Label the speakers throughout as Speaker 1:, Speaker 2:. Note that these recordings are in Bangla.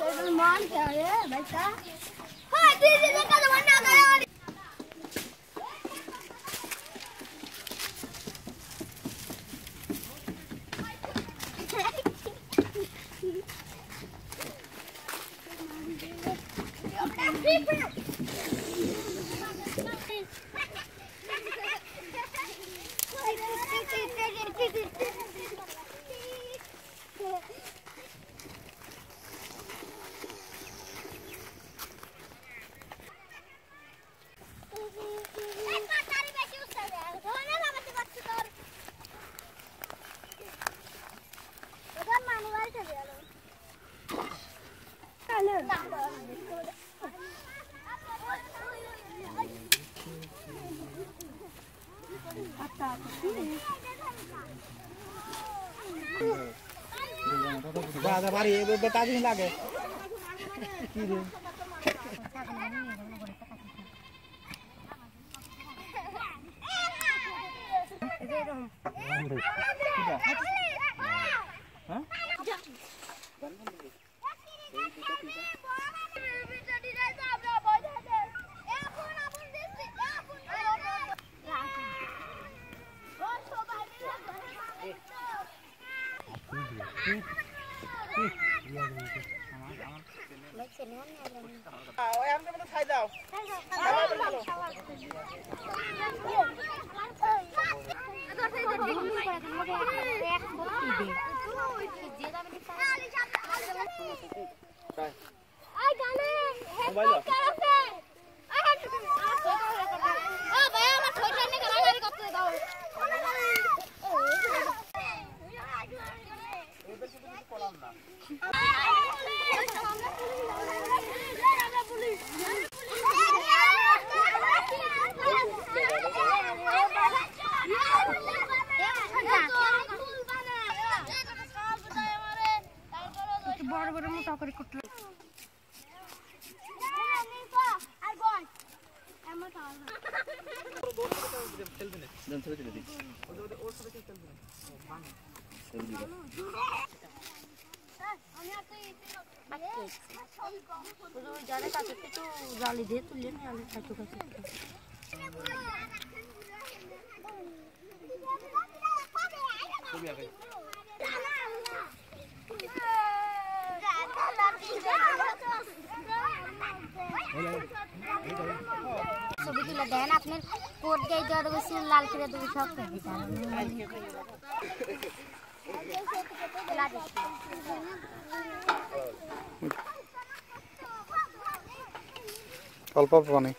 Speaker 1: मान क्या है बेटा हां दीदी का जमाना आ गया
Speaker 2: बाजा बारी बता दी लागे की रे हां बड़ मोटा कर कुटल जाने का तो जाली दे तुले नहीं आले खाटू का सभी तो लगाए ना अपने कोट गई जड़ वैसे लाल करे तो सब कर दिया अल्प अल्प पानी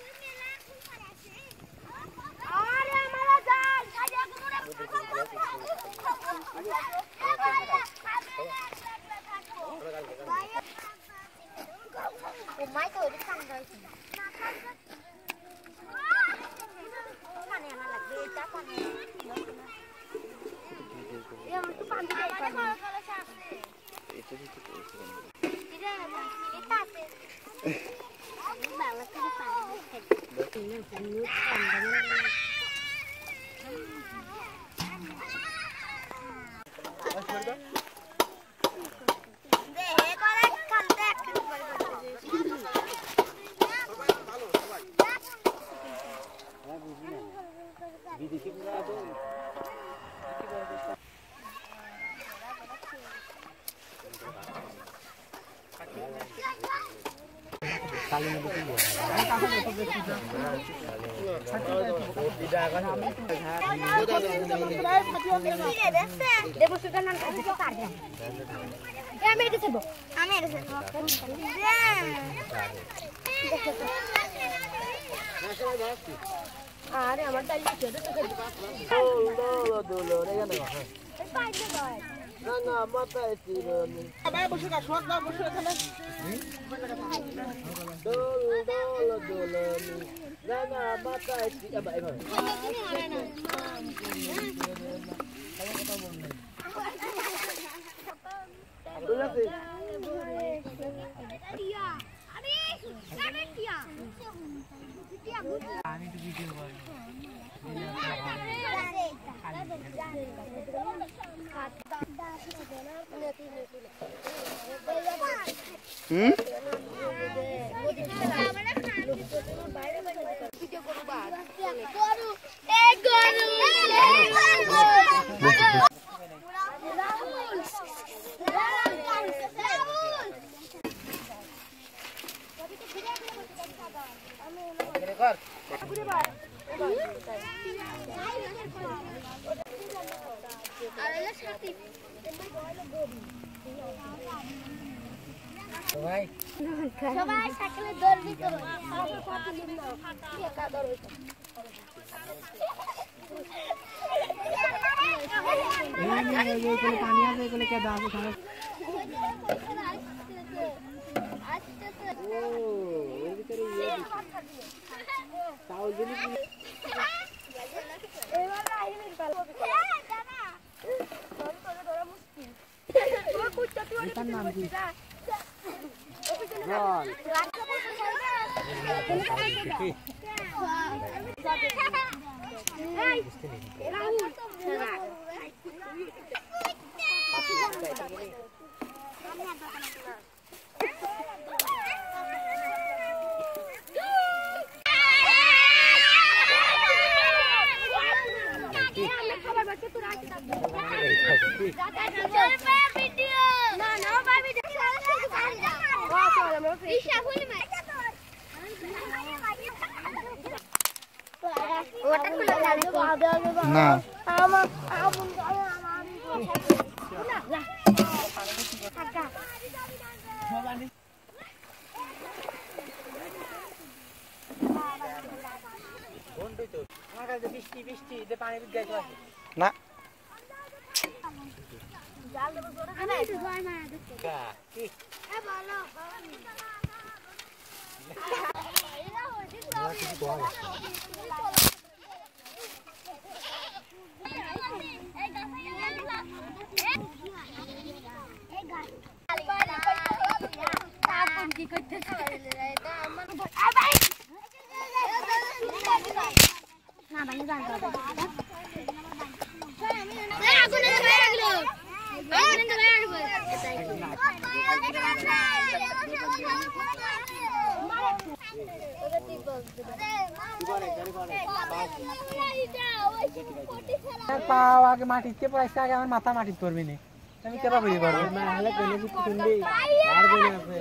Speaker 2: अरे हमारे दाल ना मत भाई बसो का शॉट ना बसो এখানে डोल ना मत भाई वीडियो
Speaker 1: সবাই সাইকেলে দৌড়বি তো একা দৌড়বি তো
Speaker 3: পানি আছে এগুলো কে দাও খারাপ ও এর ভিতরে চাউল দিলি
Speaker 1: এবার আইনি পাল জানা তোর ধরা মুশকিল তোর কুচ্চা তুই
Speaker 3: এটার নাম কি
Speaker 4: না
Speaker 3: বৃষ্টি বৃষ্টি পানি বিদ্যায়
Speaker 4: না
Speaker 3: পাও আগে মাটিতে পড়াইছে আগে আমার মাথা মাটিতে পড়বি না আমি কেবা করি পারবো না হলে কইলে কি শুনবি আর বলে আছে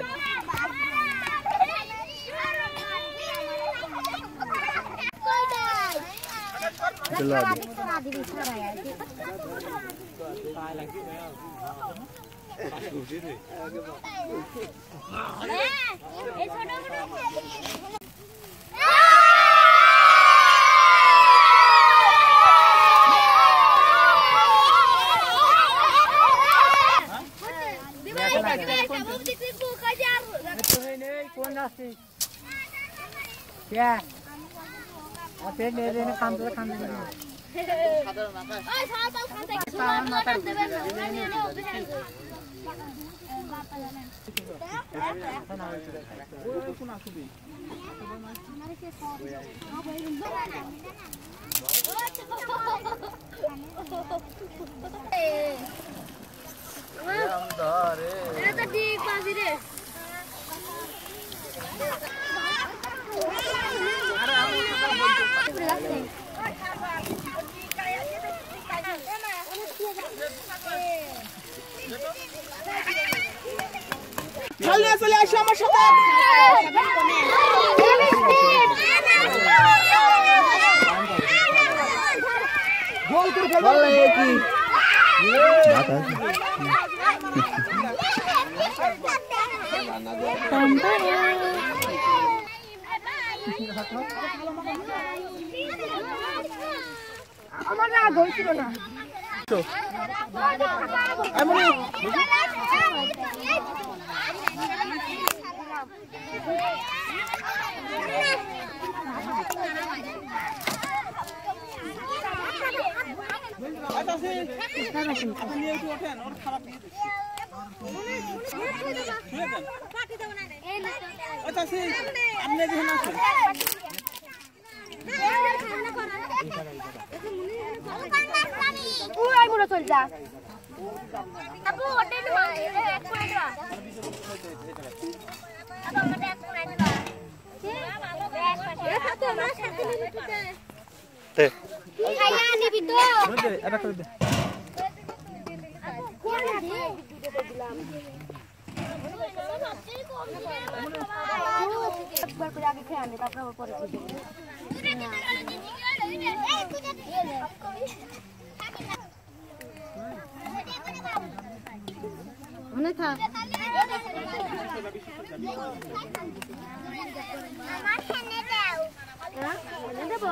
Speaker 3: কোন আসছে क्या আপনি নেরে নে খান তো খান দেবেন
Speaker 1: ওই সাতাল খান থেকে সুলাম মাথা দেবেন আমি এনে অফিসে
Speaker 3: কোন আসবি
Speaker 1: এটা তো ঠিক বাজি রে
Speaker 3: চলে আসো আমার সাথে গোল করে খেলবো কি
Speaker 1: আমার রাগ হইছিল না চল যা আপু ওটা
Speaker 4: তে
Speaker 2: খাইয়া নিবি তো
Speaker 3: দে এটা করে দে
Speaker 1: একবার করে আগে খেয়ে আনবে তারপর পরে
Speaker 2: মনে থাক
Speaker 1: আমার খেনে দাও দেবো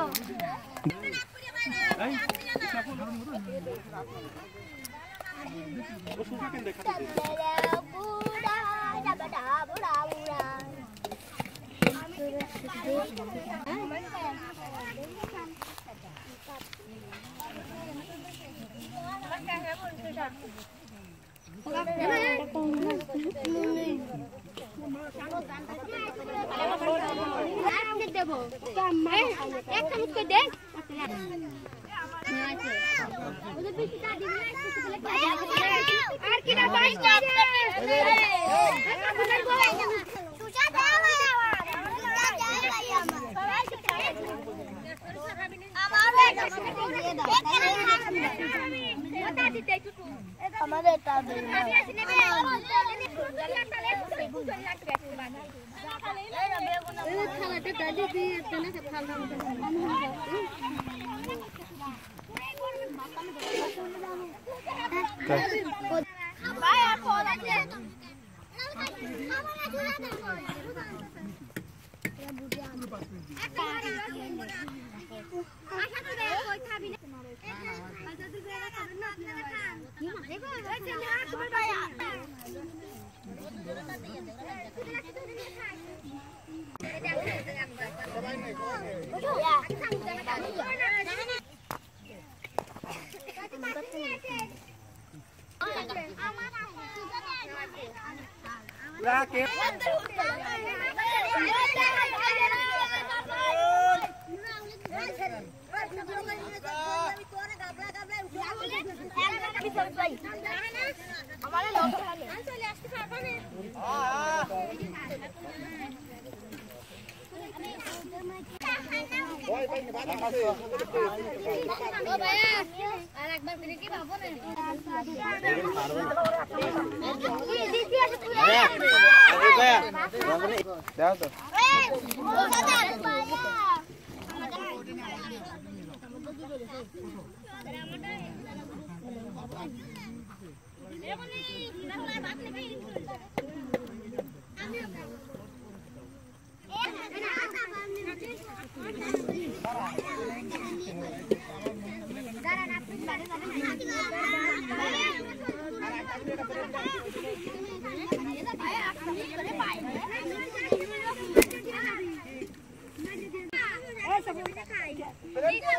Speaker 1: দেবো এক চামচ করে দে আর কি না পাই আমাদের
Speaker 2: Hey,